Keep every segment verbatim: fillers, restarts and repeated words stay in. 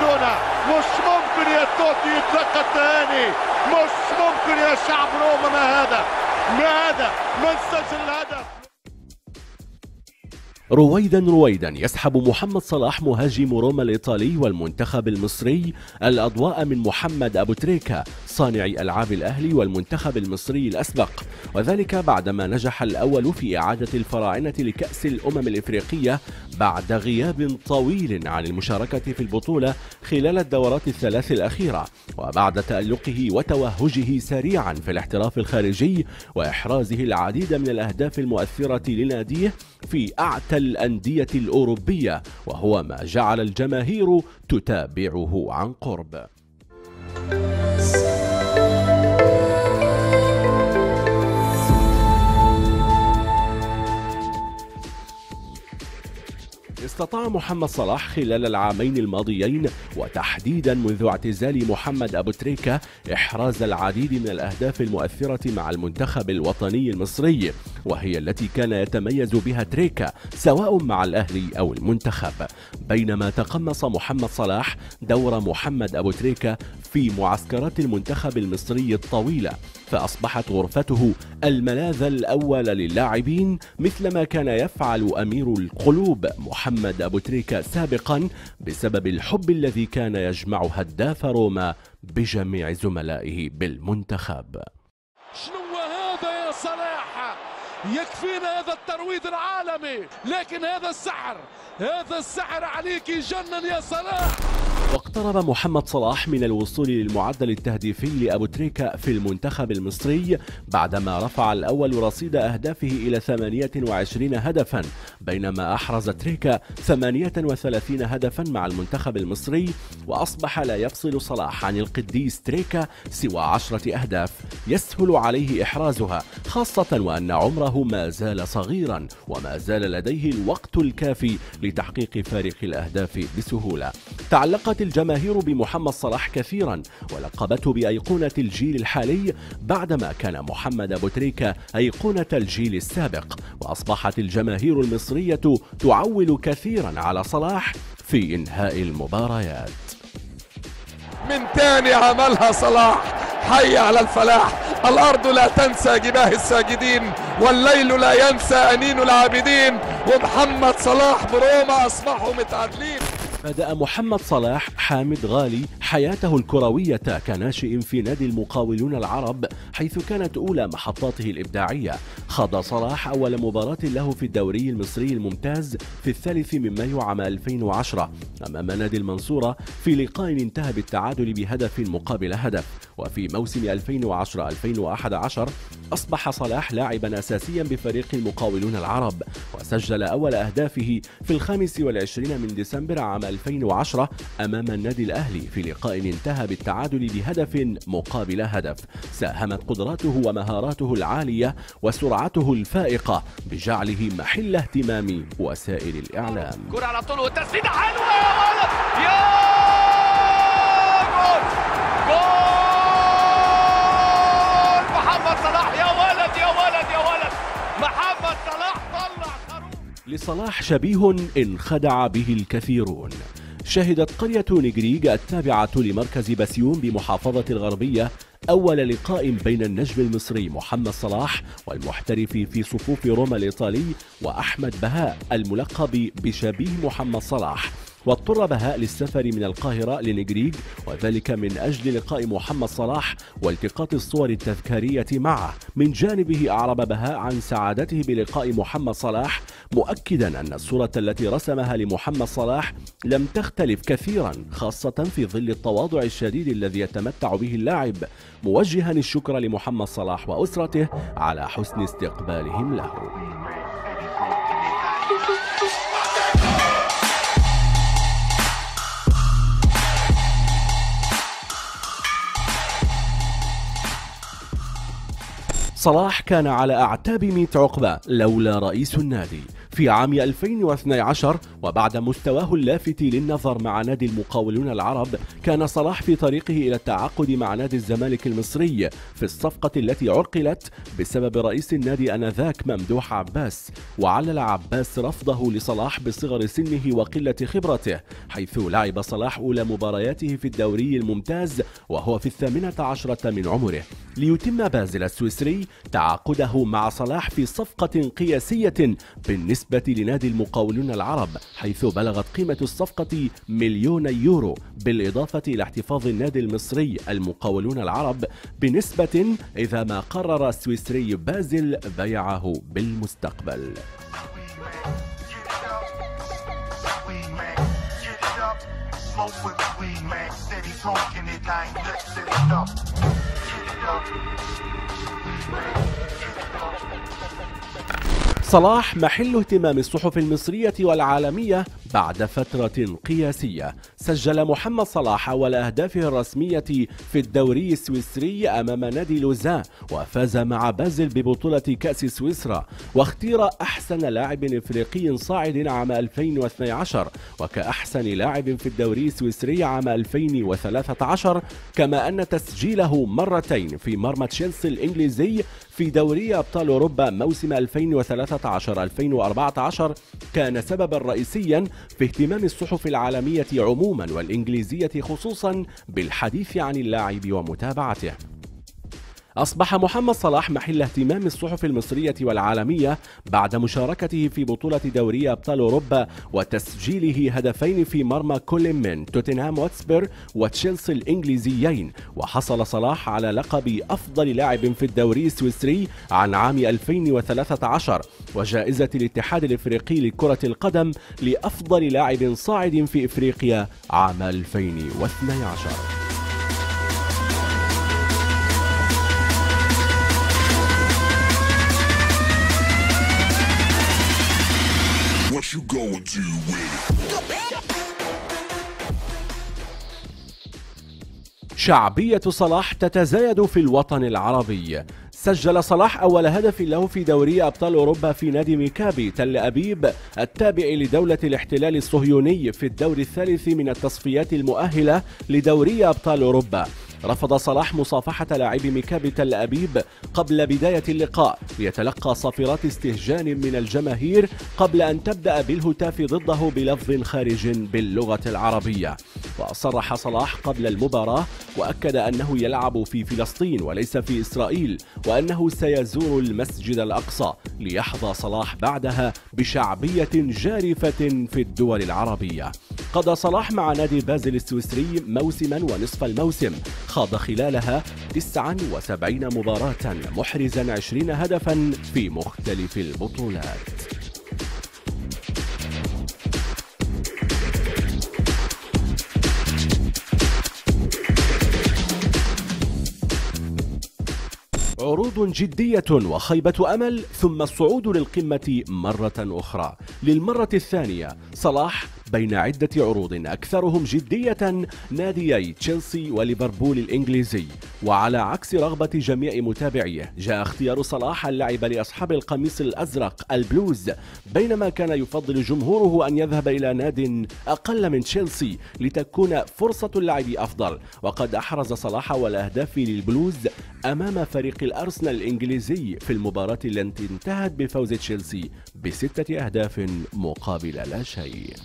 مارادونا. مش ممكن يا توتي يتلقى التهاني، مش ممكن يا شعب روما. ما هذا ما هذا من سجل الهدف. رويدا رويدا يسحب محمد صلاح مهاجم روما الإيطالي والمنتخب المصري الأضواء من محمد أبو تريكة صانع ألعاب الأهلي والمنتخب المصري الأسبق، وذلك بعدما نجح الأول في إعادة الفراعنة لكأس الأمم الإفريقية بعد غياب طويل عن المشاركة في البطولة خلال الدورات الثلاث الأخيرة، وبعد تألقه وتوهجه سريعا في الاحتراف الخارجي وإحرازه العديد من الأهداف المؤثرة لناديه في أعتى الأندية الأوروبية، وهو ما جعل الجماهير تتابعه عن قرب. استطاع محمد صلاح خلال العامين الماضيين وتحديدا منذ اعتزال محمد أبو تريكة إحراز العديد من الأهداف المؤثرة مع المنتخب الوطني المصري، وهي التي كان يتميز بها تريكة سواء مع الأهلي أو المنتخب، بينما تقمص محمد صلاح دور محمد أبو تريكة في معسكرات المنتخب المصري الطويلة، فأصبحت غرفته الملاذ الأول للاعبين مثلما كان يفعل أمير القلوب محمد أبو تريكة سابقا بسبب الحب الذي كان يجمع هداف روما بجميع زملائه بالمنتخب. شنو هذا يا صلاح؟ يكفينا هذا الترويض العالمي، لكن هذا السحر، هذا السحر عليك يجنن يا صلاح. واقترب محمد صلاح من الوصول للمعدل التهديفي لأبو تريكة في المنتخب المصري بعدما رفع الأول رصيد أهدافه إلى ثمانية وعشرين هدفا، بينما أحرز تريكة ثمانية وثلاثين هدفا مع المنتخب المصري، وأصبح لا يفصل صلاح عن القديس تريكة سوى عشرة أهداف يسهل عليه إحرازها، خاصة وأن عمره ما زال صغيرا وما زال لديه الوقت الكافي لتحقيق فارق الأهداف بسهولة. تعلقت الجماهير بمحمد صلاح كثيرا ولقبته بأيقونة الجيل الحالي بعدما كان محمد أبو تريكة أيقونة الجيل السابق، وأصبحت الجماهير المصرية تعول كثيرا على صلاح في إنهاء المباريات. من تاني عملها صلاح، حي على الفلاح. الأرض لا تنسى جباه الساجدين والليل لا ينسى أنين العابدين، ومحمد صلاح بروما أصبحوا متعادلين. بدأ محمد صلاح حامد غالي حياته الكروية كناشئ في نادي المقاولون العرب، حيث كانت أولى محطاته الإبداعية. خاض صلاح أول مباراة له في الدوري المصري الممتاز في الثالث من مايو عام ألفين وعشرة أمام نادي المنصورة في لقاء انتهى بالتعادل بهدف مقابل هدف، وفي موسم ألفين وعشرة ألفين وأحد عشر أصبح صلاح لاعبا أساسيا بفريق المقاولون العرب، وسجل أول أهدافه في الخامس والعشرين من ديسمبر عام ألفين وعشرة أمام النادي الأهلي في لقاء انتهى بالتعادل بهدف مقابل هدف. ساهمت قدراته ومهاراته العالية وسرعته الفائقة بجعله محل اهتمام وسائل الإعلام. كرة على طول والتسديدة حلوة يا ولد، يا جول جول محمد صلاح، يا ولد يا ولد يا ولد، محمد صلاح طلع خروف. لصلاح شبيه انخدع به الكثيرون. شهدت قرية نجريج التابعة لمركز بسيون بمحافظة الغربية أول لقاء بين النجم المصري محمد صلاح والمحترف في صفوف روما الإيطالي وأحمد بهاء الملقب بشبيه محمد صلاح، واضطر بهاء للسفر من القاهرة لنجريج، وذلك من أجل لقاء محمد صلاح والتقاط الصور التذكارية معه. من جانبه أعرب بهاء عن سعادته بلقاء محمد صلاح، مؤكدا أن الصورة التي رسمها لمحمد صلاح لم تختلف كثيرا، خاصة في ظل التواضع الشديد الذي يتمتع به اللاعب، موجها الشكر لمحمد صلاح وأسرته على حسن استقبالهم له. صلاح كان على أعتاب ميت عقبة لولا رئيس النادي، في عام ألفين واثني عشر، وبعد مستواه اللافت للنظر مع نادي المقاولون العرب، كان صلاح في طريقه إلى التعاقد مع نادي الزمالك المصري في الصفقة التي عرقلت بسبب رئيس النادي آنذاك ممدوح عباس. وعلل عباس رفضه لصلاح بصغر سنه وقلة خبرته، حيث لعب صلاح أولى مبارياته في الدوري الممتاز وهو في الثامنة عشرة من عمره، ليتم بازل السويسري تعاقده مع صلاح في صفقة قياسية بالنسبة لنادي المقاولون العرب، حيث بلغت قيمة الصفقة مليون يورو، بالإضافة إلى احتفاظ النادي المصري المقاولون العرب بنسبة إذا ما قرر السويسري بازل بيعه بالمستقبل. صلاح محل اهتمام الصحف المصرية والعالمية بعد فترة قياسية. سجل محمد صلاح أول أهدافه الرسمية في الدوري السويسري أمام نادي لوزان، وفاز مع بازل ببطولة كأس سويسرا، واختير أحسن لاعب إفريقي صاعد عام ألفين واثني عشر، وكأحسن لاعب في الدوري السويسري عام ألفين وثلاثة عشر، كما أن تسجيله مرتين في مرمى تشيلسي الإنجليزي في دوري أبطال أوروبا موسم ألفين وثلاثة عشر ألفين وأربعة عشر كان سببا رئيسيا في اهتمام الصحف العالمية عموما والإنجليزية خصوصا بالحديث عن اللاعب ومتابعته. أصبح محمد صلاح محل اهتمام الصحف المصرية والعالمية بعد مشاركته في بطولة دوري أبطال أوروبا وتسجيله هدفين في مرمى كل من توتنهام هوتسبير وتشيلسي الإنجليزيين. وحصل صلاح على لقب أفضل لاعب في الدوري السويسري عن عام ألفين وثلاثة عشر، وجائزة الاتحاد الإفريقي لكرة القدم لأفضل لاعب صاعد في إفريقيا عام ألفين واثني عشر. You going to win. شعبية صلاح تتزايد في الوطن العربي. سجل صلاح أول هدف له في دوري أبطال أوروبا في نادي ميكابي تل أبيب التابع لدولة الاحتلال الصهيوني في الدور الثالث من التصفيات المؤهلة لدوري أبطال أوروبا. رفض صلاح مصافحة لاعبي ميكابي تل أبيب قبل بداية اللقاء ليتلقى صافرات استهجان من الجماهير قبل أن تبدأ بالهتاف ضده بلفظ خارج باللغة العربية. وصرح صلاح قبل المباراة وأكد أنه يلعب في فلسطين وليس في إسرائيل، وأنه سيزور المسجد الأقصى، ليحظى صلاح بعدها بشعبية جارفة في الدول العربية. قضى صلاح مع نادي بازل السويسري موسما ونصف الموسم، خاض خلالها تسعة وسبعين مباراة محرزا عشرين هدفا في مختلف البطولات. عروض جدية وخيبة أمل ثم الصعود للقمة مرة أخرى. للمرة الثانية صلاح بين عدة عروض أكثرهم جدية ناديي تشيلسي وليفربول الإنجليزي. وعلى عكس رغبة جميع متابعيه، جاء اختيار صلاح اللعب لأصحاب القميص الأزرق البلوز، بينما كان يفضل جمهوره أن يذهب إلى ناد أقل من تشيلسي لتكون فرصة اللعب أفضل. وقد أحرز صلاح والأهداف للبلوز أمام فريق الأرسنال الإنجليزي في المباراة التي انتهت بفوز تشيلسي بستة أهداف مقابل لا شيء.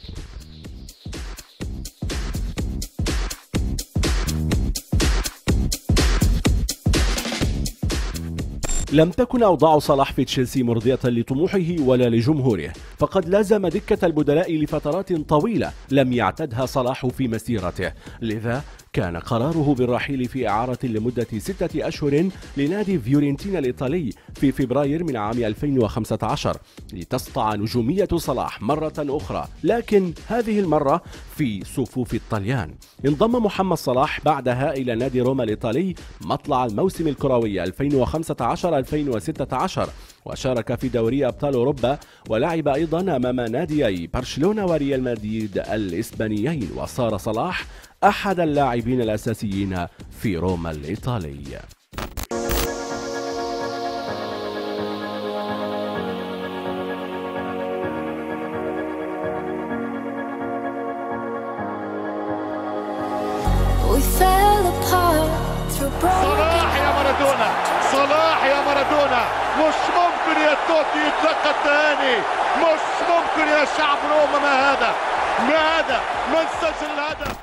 لم تكن أوضاع صلاح في تشيلسي مرضية لطموحه ولا لجمهوره، فقد لازم دكة البدلاء لفترات طويلة لم يعتدها صلاح في مسيرته، لذا كان قراره بالرحيل في إعارة لمدة ستة أشهر لنادي فيورنتينا الإيطالي في فبراير من عام ألفين وخمسة عشر لتسطع نجومية صلاح مرة أخرى، لكن هذه المرة في صفوف الطليان. انضم محمد صلاح بعدها إلى نادي روما الإيطالي مطلع الموسم الكروي ألفين وخمسة عشر ألفين وستة عشر، وشارك في دوري أبطال أوروبا ولعب أيضا أمام ناديي برشلونة وريال مدريد الإسبانيين. وصار صلاح أحد اللاعبين الأساسيين في روما الإيطالي. صلاح يا مارادونا، صلاح يا مارادونا، مش ممكن يا توتي يتلقى التهاني، مش ممكن يا شعب روما. ما هذا ما هذا من سجل الهدف.